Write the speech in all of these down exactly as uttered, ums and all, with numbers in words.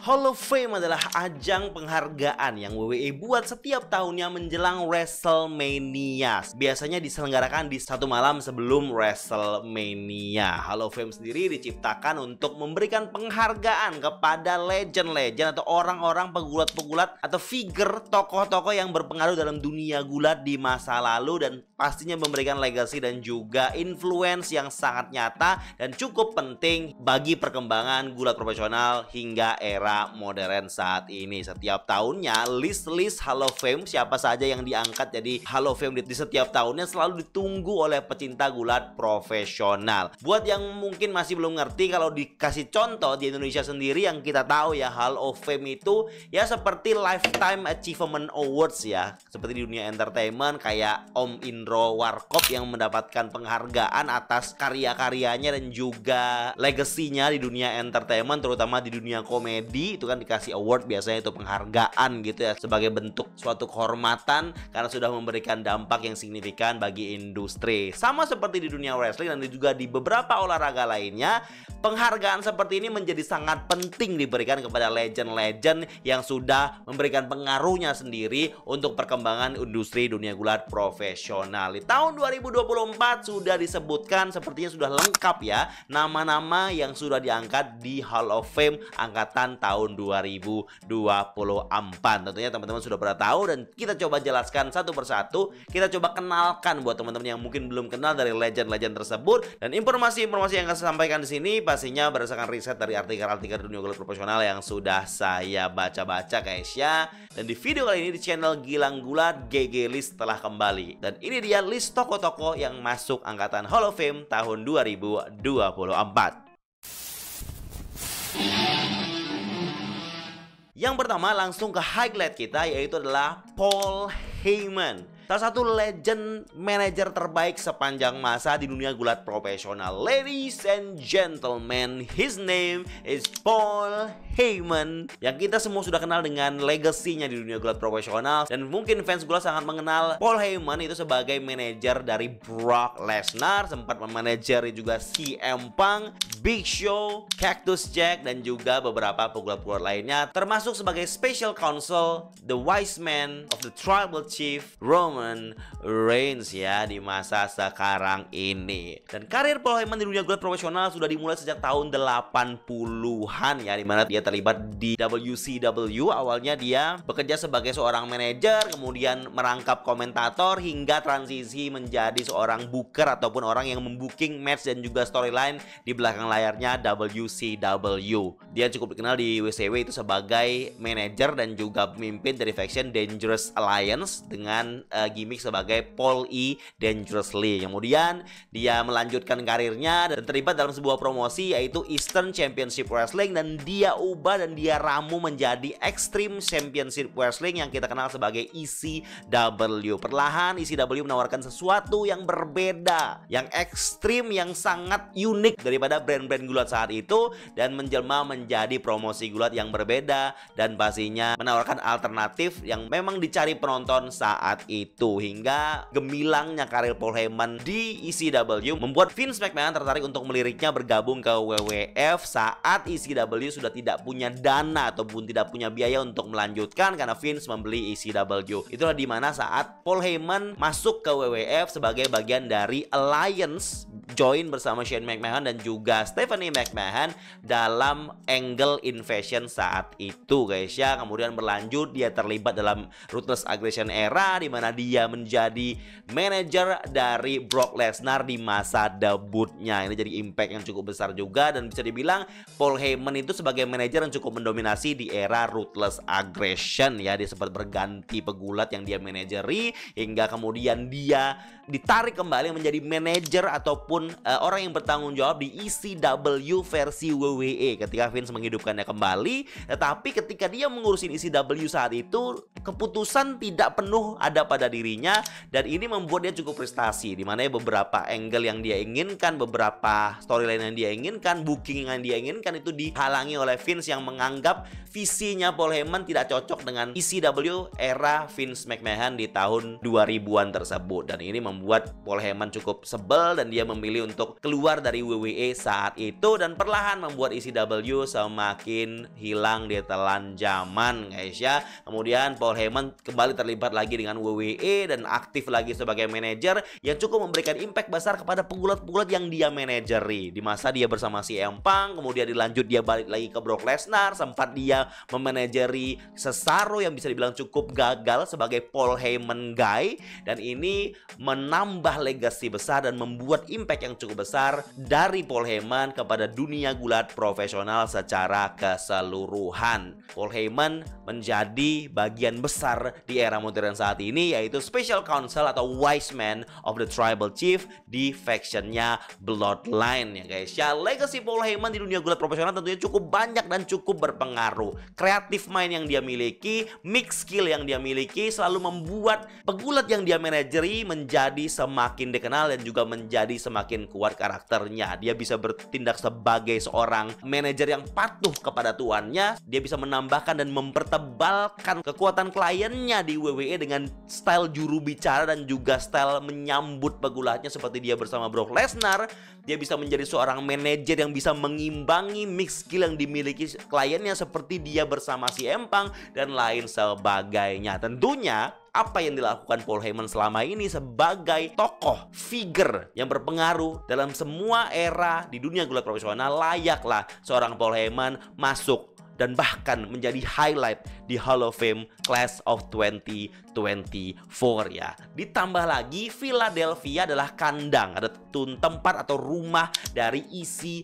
Hall of Fame adalah ajang penghargaan yang W W E buat setiap tahunnya menjelang WrestleMania. Biasanya diselenggarakan di satu malam sebelum WrestleMania. Hall of Fame sendiri diciptakan untuk memberikan penghargaan kepada legend-legend atau orang-orang pegulat-pegulat atau figure tokoh-tokoh yang berpengaruh dalam dunia gulat di masa lalu dan pastinya memberikan legacy dan juga influence yang sangat nyata dan cukup penting bagi perkembangan gulat profesional hingga era modern saat ini. Setiap tahunnya list-list Hall of Fame siapa saja yang diangkat jadi Hall of Fame di setiap tahunnya selalu ditunggu oleh pecinta gulat profesional. Buat yang mungkin masih belum ngerti, kalau dikasih contoh di Indonesia sendiri yang kita tahu ya, Hall of Fame itu ya seperti Lifetime Achievement Awards ya, seperti di dunia entertainment kayak Om Indro Warkop yang mendapatkan penghargaan atas karya-karyanya dan juga legasinya di dunia entertainment, terutama di dunia komedi. Itu kan dikasih award, biasanya itu penghargaan gitu ya, sebagai bentuk suatu kehormatan karena sudah memberikan dampak yang signifikan bagi industri. Sama seperti di dunia wrestling dan juga di beberapa olahraga lainnya, penghargaan seperti ini menjadi sangat penting diberikan kepada legend-legend yang sudah memberikan pengaruhnya sendiri untuk perkembangan industri dunia gulat profesional. Di tahun dua ribu dua puluh empat sudah disebutkan, sepertinya sudah lengkap ya, nama-nama yang sudah diangkat di Hall of Fame angkatan tahun dua ribu dua puluh empat. Tentunya teman-teman sudah pernah tahu dan kita coba jelaskan satu persatu. Kita coba kenalkan buat teman-teman yang mungkin belum kenal dari legend-legend tersebut, dan informasi-informasi yang akan saya sampaikan di sini pastinya berdasarkan riset dari artikel-artikel dunia gulat profesional yang sudah saya baca-baca guys ya. Dan di video kali ini di channel Gilang Gulat, G G List telah kembali. Dan ini dia list tokoh-tokoh yang masuk angkatan Hall of Fame tahun dua ribu dua puluh empat. Yang pertama langsung ke highlight kita, yaitu adalah Paul Heyman, salah satu legend manajer terbaik sepanjang masa di dunia gulat profesional. Ladies and gentlemen, his name is Paul Heyman, yang kita semua sudah kenal dengan legasinya di dunia gulat profesional. Dan mungkin fans gulat sangat mengenal Paul Heyman itu sebagai manajer dari Brock Lesnar, sempat memanajeri juga C M Punk, Big Show, Cactus Jack, dan juga beberapa pegulat-pegulat lainnya, termasuk sebagai special counsel the wise man of the tribal chief Roman Reigns ya di masa sekarang ini. Dan karir Paul Heyman di dunia gulat profesional sudah dimulai sejak tahun delapan puluhan ya, dimana dia terlibat di W C W. Awalnya dia bekerja sebagai seorang manajer, kemudian merangkap komentator hingga transisi menjadi seorang booker ataupun orang yang membooking match dan juga storyline di belakang layarnya W C W. Dia cukup dikenal di W C W itu sebagai manajer dan juga pemimpin dari faction Dangerous Alliance dengan uh, gimmick sebagai Paul E. Dangerously. Kemudian dia melanjutkan karirnya dan terlibat dalam sebuah promosi yaitu Eastern Championship Wrestling, dan dia ubah dan dia ramu menjadi Extreme Championship Wrestling yang kita kenal sebagai E C W. Perlahan E C W menawarkan sesuatu yang berbeda, yang ekstrim, yang sangat unik daripada brand-brand gulat saat itu, dan menjelma menjadi promosi gulat yang berbeda dan pastinya menawarkan alternatif yang memang dicari penonton saat itu. Hingga gemilangnya karir Paul Heyman di E C W membuat Vince McMahon tertarik untuk meliriknya bergabung ke W W F saat E C W sudah tidak punya dana ataupun tidak punya biaya untuk melanjutkan karena Vince membeli E C W. Itulah dimana saat Paul Heyman masuk ke W W F sebagai bagian dari Alliance, join bersama Shane McMahon dan juga Stephanie McMahon dalam Angle Invasion saat itu guys ya. Kemudian berlanjut dia terlibat dalam Ruthless Aggression era, di mana dia menjadi manajer dari Brock Lesnar di masa debutnya. Ini jadi impact yang cukup besar juga, dan bisa dibilang Paul Heyman itu sebagai manajer yang cukup mendominasi di era Ruthless Aggression ya. Dia sempat berganti pegulat yang dia manajeri hingga kemudian dia ditarik kembali menjadi manajer ataupun uh, orang yang bertanggung jawab di E C W versi W W E ketika Vince menghidupkannya kembali. Tetapi ketika dia mengurusin E C W saat itu, keputusan tidak penuh ada pada dirinya, dan ini membuat dia cukup prestasi, dimana beberapa angle yang dia inginkan, beberapa storyline yang dia inginkan, booking yang dia inginkan itu dihalangi oleh Vince yang menganggap visinya Paul Heyman tidak cocok dengan E C W era Vince McMahon di tahun dua ribuan tersebut. Dan ini membuat Paul Heyman cukup sebel dan dia memilih untuk keluar dari W W E saat itu, dan perlahan membuat E C W semakin hilang di telan zaman, guys ya. Kemudian Paul Heyman kembali terlibat lagi dengan W W E dan aktif lagi sebagai manajer yang cukup memberikan impact besar kepada pegulat-pegulat yang dia manajeri. Di masa dia bersama C M Punk, kemudian dilanjut dia balik lagi ke Brock Lesnar, sempat dia memanajeri Cesaro yang bisa dibilang cukup gagal sebagai Paul Heyman guy, dan ini menambah legasi besar dan membuat impact yang cukup besar dari Paul Heyman kepada dunia gulat profesional secara keseluruhan. Paul Heyman menjadi bagian besar di era modern saat ini, yaitu Special Counsel atau Wise Man of the Tribal Chief di factionnya Bloodline, ya guys ya. Legacy Paul Heyman di dunia gulat profesional tentunya cukup banyak dan cukup berpengaruh. Kreatif mind yang dia miliki, mix skill yang dia miliki selalu membuat pegulat yang dia manajeri menjadi semakin dikenal dan juga menjadi semakin kuat karakternya. Dia bisa bertindak sebagai seorang manajer yang patuh kepada tuannya. Dia bisa menambahkan dan mempertebalkan kekuatan kliennya di W W E dengan style juru bicara dan juga style menyambut pegulatnya seperti dia bersama Brock Lesnar. Dia bisa menjadi seorang manajer yang bisa mengimbangi mix skill yang dimiliki kliennya seperti dia bersama C M Punk dan lain sebagainya. Tentunya apa yang dilakukan Paul Heyman selama ini sebagai tokoh, figure yang berpengaruh dalam semua era di dunia gulat profesional, layaklah seorang Paul Heyman masuk dan bahkan menjadi highlight di Hall of Fame Class of dua ribu dua puluh empat ya. Ditambah lagi Philadelphia adalah kandang, ada tempat atau rumah dari E C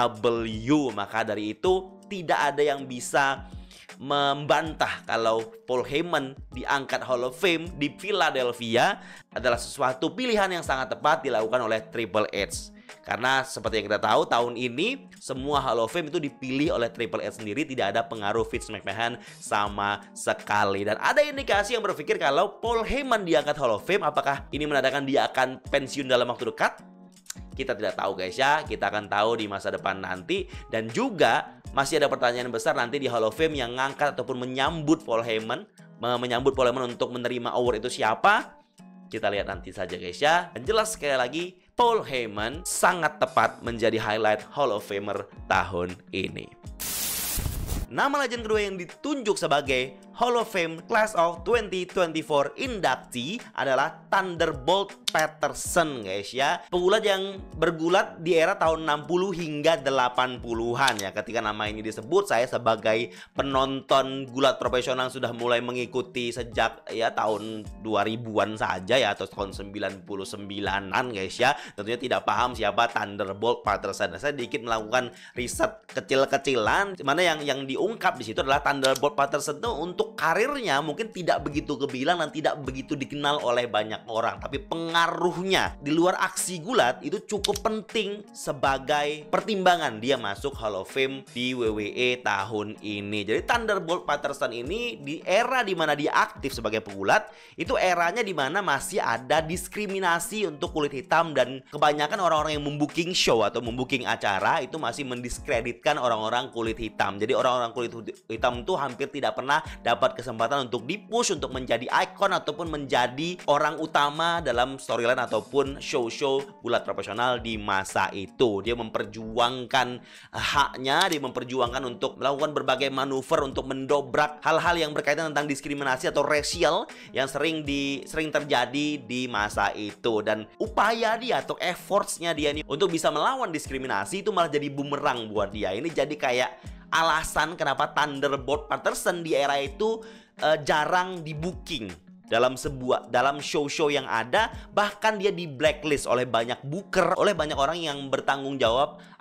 W. Maka dari itu tidak ada yang bisa membantah kalau Paul Heyman diangkat Hall of Fame di Philadelphia adalah sesuatu pilihan yang sangat tepat dilakukan oleh Triple H. Karena seperti yang kita tahu, tahun ini semua Hall of Fame itu dipilih oleh Triple H sendiri, tidak ada pengaruh Vince McMahon sama sekali. Dan ada indikasi yang berpikir kalau Paul Heyman diangkat Hall of Fame, apakah ini menandakan dia akan pensiun dalam waktu dekat? Kita tidak tahu guys ya, kita akan tahu di masa depan nanti. Dan juga masih ada pertanyaan besar nanti di Hall of Fame yang ngangkat ataupun menyambut Paul Heyman, menyambut Paul Heyman untuk menerima award itu siapa? Kita lihat nanti saja guys ya. Dan jelas sekali lagi, Paul Heyman sangat tepat menjadi highlight Hall of Famer tahun ini. Nama legend kedua yang ditunjuk sebagai Hall of Fame Class of dua ribu dua puluh empat inductee adalah Thunderbolt Patterson guys ya. Pegulat yang bergulat di era tahun enam puluh hingga delapan puluhan ya. Ketika nama ini disebut, saya sebagai penonton gulat profesional sudah mulai mengikuti sejak ya tahun dua ribuan saja ya, atau tahun sembilan puluh sembilanan guys ya. Tentunya tidak paham siapa Thunderbolt Patterson. Saya sedikit melakukan riset kecil-kecilan, mana yang yang diungkap di situ adalah Thunderbolt Patterson itu untuk karirnya mungkin tidak begitu kebilang dan tidak begitu dikenal oleh banyak orang, tapi pengaruhnya di luar aksi gulat itu cukup penting sebagai pertimbangan dia masuk Hall of Fame di W W E tahun ini. Jadi Thunderbolt Patterson ini di era dimana dia aktif sebagai pegulat, itu eranya dimana masih ada diskriminasi untuk kulit hitam, dan kebanyakan orang-orang yang membooking show atau membooking acara itu masih mendiskreditkan orang-orang kulit hitam. Jadi orang-orang kulit hitam itu hampir tidak pernah dapat kesempatan untuk dipush untuk menjadi ikon ataupun menjadi orang utama dalam storyline ataupun show-show gulat profesional di masa itu. Dia memperjuangkan haknya, dia memperjuangkan untuk melakukan berbagai manuver untuk mendobrak hal-hal yang berkaitan tentang diskriminasi atau racial yang sering di sering terjadi di masa itu. Dan upaya dia atau effortsnya dia nih untuk bisa melawan diskriminasi itu malah jadi bumerang buat dia. Ini jadi kayak alasan kenapa Thunderbolt Patterson di era itu uh, jarang di booking dalam sebuah dalam show-show yang ada. Bahkan dia di blacklist oleh banyak booker, oleh banyak orang yang bertanggung jawab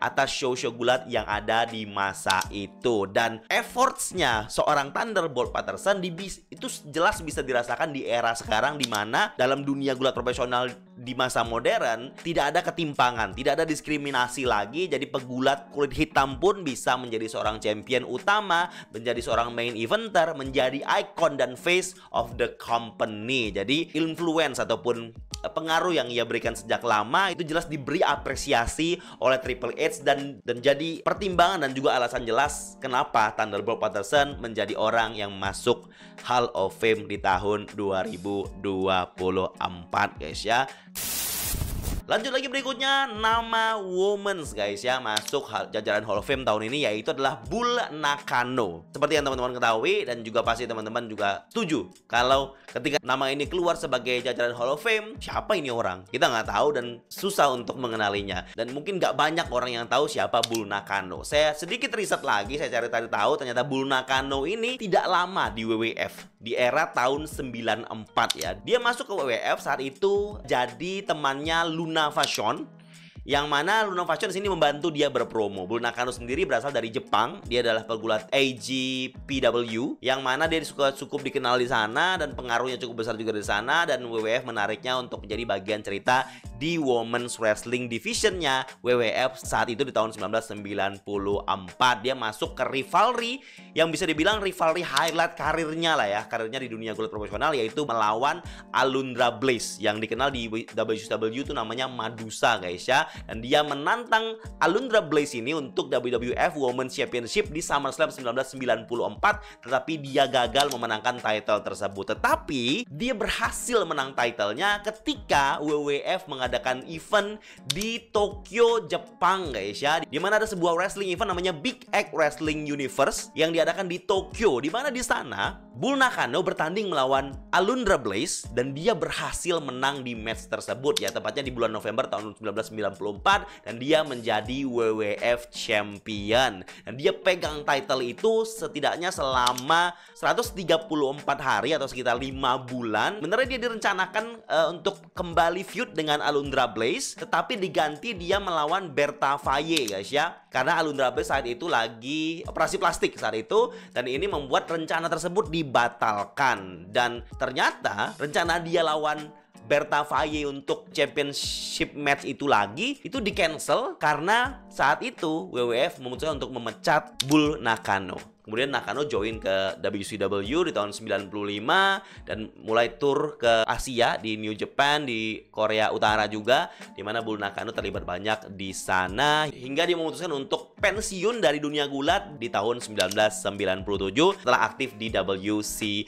atas show-show gulat yang ada di masa itu. Dan efforts-nya seorang Thunderbolt Patterson di, itu jelas bisa dirasakan di era sekarang, di mana dalam dunia gulat profesional di masa modern tidak ada ketimpangan, tidak ada diskriminasi lagi. Jadi pegulat kulit hitam pun bisa menjadi seorang champion utama, menjadi seorang main eventer, menjadi icon dan face of the company. Jadi influence ataupun pengaruh yang ia berikan sejak lama itu jelas diberi apresiasi oleh Triple H, dan dan jadi pertimbangan dan juga alasan jelas kenapa Thunderbolt Patterson menjadi orang yang masuk Hall of Fame di tahun dua ribu dua puluh empat, guys ya. Lanjut lagi berikutnya, nama Women's guys ya masuk jajaran Hall of Fame tahun ini, yaitu adalah Bull Nakano. Seperti yang teman-teman ketahui dan juga pasti teman-teman juga setuju kalau ketika nama ini keluar sebagai jajaran Hall of Fame, siapa ini orang? Kita nggak tahu dan susah untuk mengenalinya. Dan mungkin nggak banyak orang yang tahu siapa Bull Nakano. Saya sedikit riset lagi, saya cari-cari tahu, ternyata Bull Nakano ini tidak lama di W W F. Di era tahun sembilan puluh empat ya. Dia masuk ke W W F saat itu jadi temannya Luna Vachon, yang mana Luna Vachon di sini membantu dia berpromo. Bull Nakano sendiri berasal dari Jepang. Dia adalah pegulat A G P W, yang mana dia suka cukup dikenal di sana dan pengaruhnya cukup besar juga di sana. Dan W W F menariknya untuk menjadi bagian cerita di Women's Wrestling Divisionnya W W F saat itu di tahun sembilan belas sembilan puluh empat. Dia masuk ke rivalry yang bisa dibilang rivalry highlight karirnya lah ya, karirnya di dunia gulat profesional, yaitu melawan Alundra Blaze yang dikenal di W C W itu namanya Madusa guys ya. Dan dia menantang Alundra Blaze ini untuk W W F Women's Championship di SummerSlam sembilan belas sembilan puluh empat, tetapi dia gagal memenangkan title tersebut. Tetapi dia berhasil menang titlenya ketika W W F mengadakan event di Tokyo, Jepang guys ya, di mana ada sebuah wrestling event namanya Big Egg Wrestling Universe yang diadakan di Tokyo, di mana di sana Bull Nakano bertanding melawan Alundra Blaze dan dia berhasil menang di match tersebut ya, tepatnya di bulan November tahun sembilan belas sembilan puluh empat, dan dia menjadi W W F Champion. Dan dia pegang title itu setidaknya selama seratus tiga puluh empat hari atau sekitar lima bulan. Benernya dia direncanakan uh, untuk kembali feud dengan Alundra Blaze, tetapi diganti dia melawan Berta Faye guys ya, karena Alundra Blaze saat itu lagi operasi plastik saat itu, dan ini membuat rencana tersebut dibatalkan. Dan ternyata rencana dia lawan Berta Faye untuk championship match itu lagi itu di cancel karena saat itu W W F memutuskan untuk memecat Bull Nakano. Kemudian Nakano join ke W C W di tahun sembilan puluh lima dan mulai tur ke Asia, di New Japan, di Korea Utara juga, di mana Bull Nakano terlibat banyak di sana hingga dia memutuskan untuk pensiun dari dunia gulat di tahun sembilan belas sembilan puluh tujuh setelah aktif di W C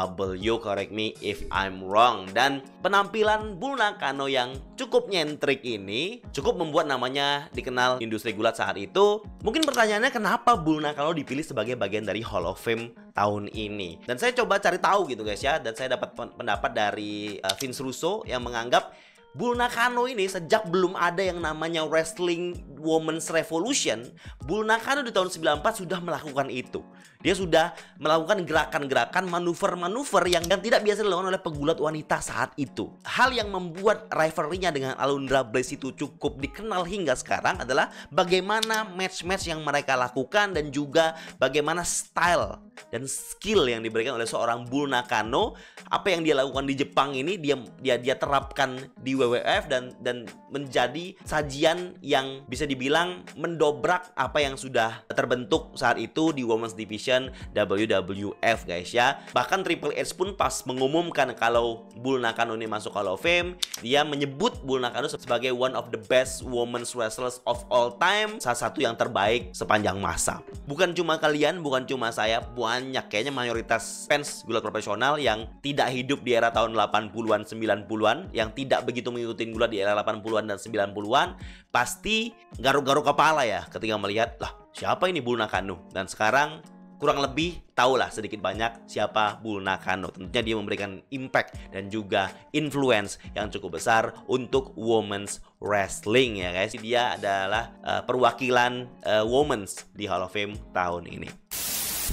W. Correct me if I'm wrong. Dan penampilan Bull Nakano yang cukup nyentrik ini cukup membuat namanya dikenal industri gulat saat itu. Mungkin pertanyaannya, kenapa Bull Nakano dipilih sebagai bagian dari Hall of Fame tahun ini? Dan saya coba cari tahu gitu guys ya, dan saya dapat pendapat dari uh, Vince Russo yang menganggap Bull Nakano ini sejak belum ada yang namanya Wrestling Women's Revolution, Bull Nakano di tahun sembilan puluh empat sudah melakukan itu. Dia sudah melakukan gerakan-gerakan, manuver-manuver yang, yang tidak biasa dilakukan oleh pegulat wanita saat itu. Hal yang membuat rivalry-nya dengan Alundra Blaze itu cukup dikenal hingga sekarang adalah bagaimana match-match yang mereka lakukan dan juga bagaimana style dan skill yang diberikan oleh seorang Bull Nakano. Apa yang dia lakukan di Jepang ini dia dia dia terapkan di W W F dan dan menjadi sajian yang bisa dibilang mendobrak apa yang sudah terbentuk saat itu di Women's Division W W F guys ya. Bahkan Triple H pun pas mengumumkan kalau Bull Nakano ini masuk Hall of Fame, dia menyebut Bull Nakano sebagai one of the best women's wrestlers of all time, salah satu yang terbaik sepanjang masa. Bukan cuma kalian, bukan cuma saya, banyak kayaknya mayoritas fans gulat profesional yang tidak hidup di era tahun delapan puluhan sembilan puluhan, yang tidak begitu mengikuti gulat di era delapan puluhan dan sembilan puluhan, pasti garuk-garuk kepala ya ketika melihat, lah siapa ini Bull Nakano? Dan sekarang kurang lebih tahulah sedikit banyak siapa Bull Nakano. Tentunya dia memberikan impact dan juga influence yang cukup besar untuk women's wrestling ya guys. Dia adalah uh, perwakilan uh, women's di Hall of Fame tahun ini.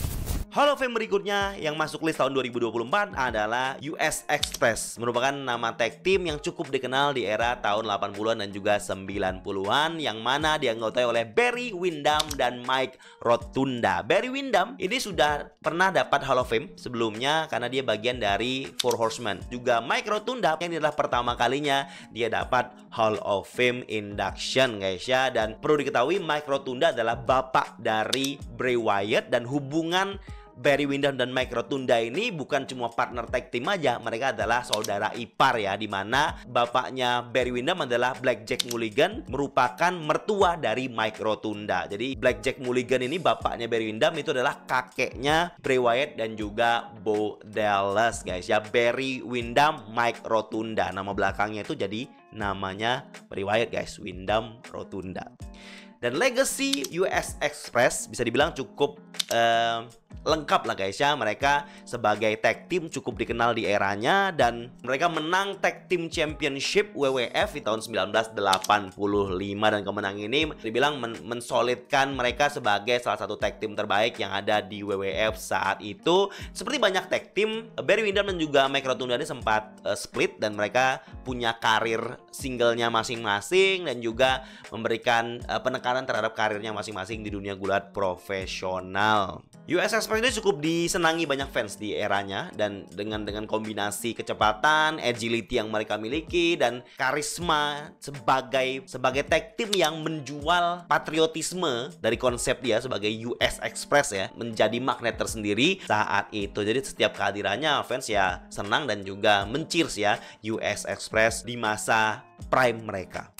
Hall of Fame berikutnya yang masuk list tahun dua ribu dua puluh empat adalah U S Express. Merupakan nama tag team yang cukup dikenal di era tahun delapan puluhan dan juga sembilan puluhan, yang mana dianggotai oleh Barry Windham dan Mike Rotunda. Barry Windham ini sudah pernah dapat Hall of Fame sebelumnya karena dia bagian dari Four Horsemen. Juga Mike Rotunda yang ini adalah pertama kalinya dia dapat Hall of Fame induction, guys ya. Dan perlu diketahui Mike Rotunda adalah bapak dari Bray Wyatt, dan hubungan Barry Windham dan Mike Rotunda ini bukan cuma partner tag team aja, mereka adalah saudara ipar ya, dimana bapaknya Barry Windham adalah Blackjack Mulligan, merupakan mertua dari Mike Rotunda. Jadi Blackjack Mulligan ini bapaknya Barry Windham itu adalah kakeknya Bray Wyatt dan juga Bo Dallas, guys ya. Barry Windham, Mike Rotunda, nama belakangnya itu jadi namanya Bray Wyatt, guys, Windham Rotunda. Dan legacy U S Express bisa dibilang cukup uh, lengkap lah, guys ya. Mereka sebagai tag team cukup dikenal di eranya, dan mereka menang tag team championship W W F di tahun sembilan belas delapan puluh lima, dan kemenangan ini dibilang men mensolidkan mereka sebagai salah satu tag team terbaik yang ada di W W F saat itu. Seperti banyak tag team, Barry Windham dan juga Mike Rotunda ini sempat uh, split, dan mereka punya karir singlenya masing-masing dan juga memberikan uh, penekanan terhadap karirnya masing-masing di dunia gulat profesional. U S Express ini cukup disenangi banyak fans di eranya, dan dengan dengan kombinasi kecepatan, agility yang mereka miliki, dan karisma sebagai sebagai tag team yang menjual patriotisme dari konsep dia sebagai U S Express ya, menjadi magnet tersendiri saat itu. Jadi setiap kehadirannya fans ya senang dan juga men-cheers ya U S Express di masa prime mereka.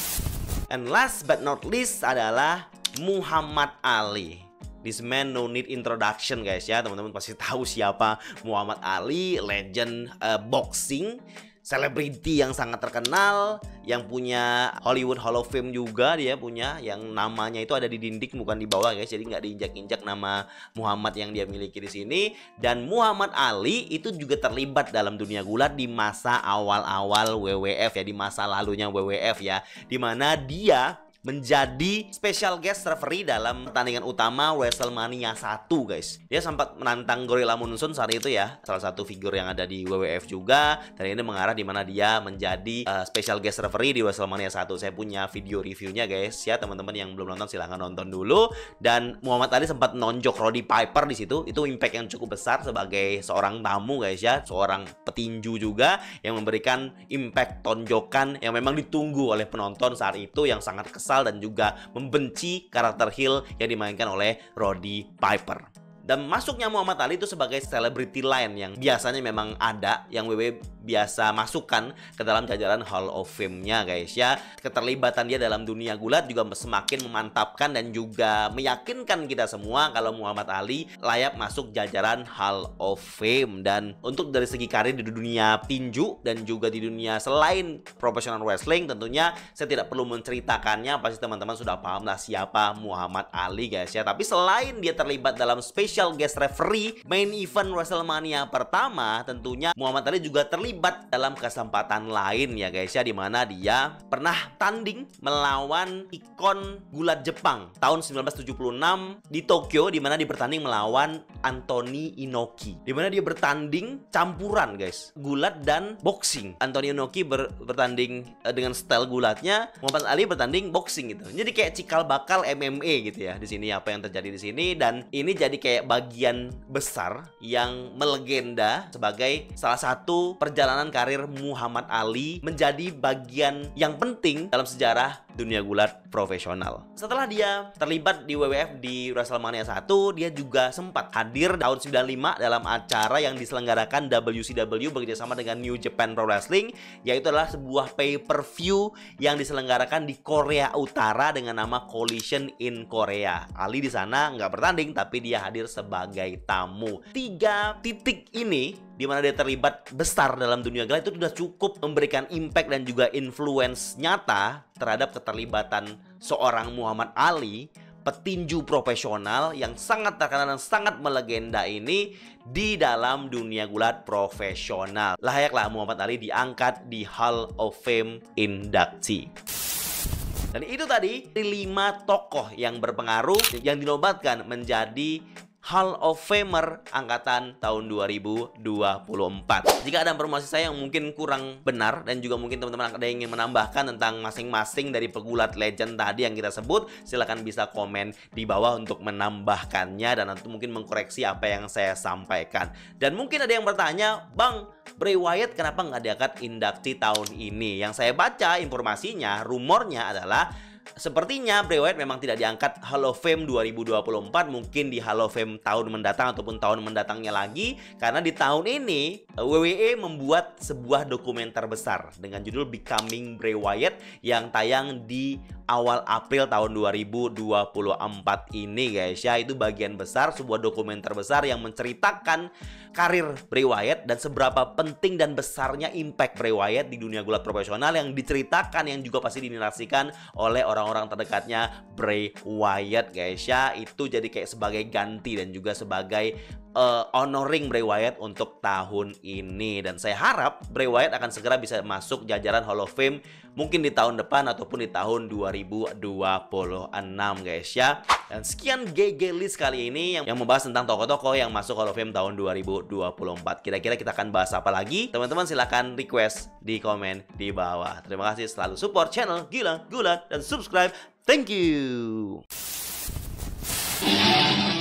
And last but not least adalah Muhammad Ali. This man no need introduction, guys ya. Teman-teman pasti tahu siapa Muhammad Ali, legend uh, boxing, selebriti yang sangat terkenal, yang punya Hollywood Hall of Fame juga dia punya, yang namanya itu ada di dinding bukan di bawah, guys. Jadi nggak diinjak-injak nama Muhammad yang dia miliki di sini. Dan Muhammad Ali itu juga terlibat dalam dunia gulat di masa awal-awal W W F ya, di masa lalunya W W F ya, dimana dia menjadi special guest referee dalam pertandingan utama WrestleMania satu, guys. Dia sempat menantang Gorilla Monsoon saat itu ya, salah satu figur yang ada di W W F juga. Dan ini mengarah di mana dia menjadi uh, special guest referee di WrestleMania satu. Saya punya video reviewnya, guys ya. Teman-teman yang belum nonton silahkan nonton dulu. Dan Muhammad Ali sempat nonjok Roddy Piper di situ. Itu impact yang cukup besar sebagai seorang tamu, guys ya, seorang petinju juga yang memberikan impact tonjokan yang memang ditunggu oleh penonton saat itu, yang sangat kesal dan juga membenci karakter heel yang dimainkan oleh Roddy Piper. Dan masuknya Muhammad Ali itu sebagai celebrity lain yang biasanya memang ada, yang W W E biasa masukkan ke dalam jajaran Hall of Fame-nya, guys ya. Keterlibatan dia dalam dunia gulat juga semakin memantapkan dan juga meyakinkan kita semua kalau Muhammad Ali layak masuk jajaran Hall of Fame. Dan untuk dari segi karir di dunia tinju dan juga di dunia selain professional wrestling, tentunya saya tidak perlu menceritakannya, pasti teman-teman sudah paham lah siapa Muhammad Ali, guys ya. Tapi selain dia terlibat dalam special guest referee main event WrestleMania pertama, tentunya Muhammad Ali juga terlibat dalam kesempatan lain ya, guys ya, dimana dia pernah tanding melawan ikon gulat Jepang tahun sembilan belas tujuh puluh enam di Tokyo, dimana dia bertanding melawan Anthony Inoki, dimana dia bertanding campuran, guys, gulat dan boxing. Anthony Inoki ber bertanding uh, dengan style gulatnya, Muhammad Ali bertanding boxing gitu. Jadi kayak cikal bakal M M A gitu ya di sini, apa yang terjadi di sini. Dan ini jadi kayak bagian besar yang melegenda sebagai salah satu perjalanan karir Muhammad Ali menjadi bagian yang penting dalam sejarah dunia gulat profesional. Setelah dia terlibat di W W F di WrestleMania satu, dia juga sempat hadir tahun sembilan puluh lima dalam acara yang diselenggarakan W C W bekerjasama dengan New Japan Pro Wrestling, yaitu adalah sebuah pay-per-view yang diselenggarakan di Korea Utara dengan nama Collision in Korea. Ali di sana nggak bertanding, tapi dia hadir sebagai tamu. Tiga titik ini di mana dia terlibat besar dalam dunia gulat itu sudah cukup memberikan impact dan juga influence nyata terhadap keterlibatan seorang Muhammad Ali, petinju profesional yang sangat terkenal dan sangat melegenda ini di dalam dunia gulat profesional. Layaklah Muhammad Ali diangkat di Hall of Fame inductee. Dan itu tadi lima tokoh yang berpengaruh yang dinobatkan menjadi Hall of Famer angkatan tahun dua ribu dua puluh empat. Jika ada informasi saya yang mungkin kurang benar dan juga mungkin teman-teman ada yang ingin menambahkan tentang masing-masing dari pegulat legend tadi yang kita sebut, silahkan bisa komen di bawah untuk menambahkannya dan nanti mungkin mengkoreksi apa yang saya sampaikan. Dan mungkin ada yang bertanya, Bang, Bray Wyatt kenapa nggak diangkat induksi tahun ini? Yang saya baca informasinya, rumornya adalah sepertinya Bray Wyatt memang tidak diangkat Hall of Fame dua ribu dua puluh empat, mungkin di Hall of Fame tahun mendatang ataupun tahun mendatangnya lagi. Karena di tahun ini W W E membuat sebuah dokumenter besar dengan judul Becoming Bray Wyatt yang tayang di awal April tahun dua ribu dua puluh empat ini guys ya. Itu bagian besar sebuah dokumenter besar yang menceritakan karir Bray Wyatt dan seberapa penting dan besarnya impact Bray Wyatt di dunia gulat profesional yang diceritakan, yang juga pasti dinarasikan oleh orang-orang terdekatnya Bray Wyatt guys ya. Itu jadi kayak sebagai ganti dan juga sebagai uh, honoring Bray Wyatt untuk tahun ini. Dan saya harap Bray Wyatt akan segera bisa masuk jajaran Hall of Fame mungkin di tahun depan ataupun di tahun dua ribu dua puluh enam guys ya. Dan sekian G G List kali ini yang, yang membahas tentang tokoh-tokoh yang masuk Hall of Fame tahun dua ribu dua puluh empat. Kira-kira kita akan bahas apa lagi? Teman-teman silahkan request di komen di bawah. Terima kasih, selalu support channel Gila Gulat dan subscribe. Thank you.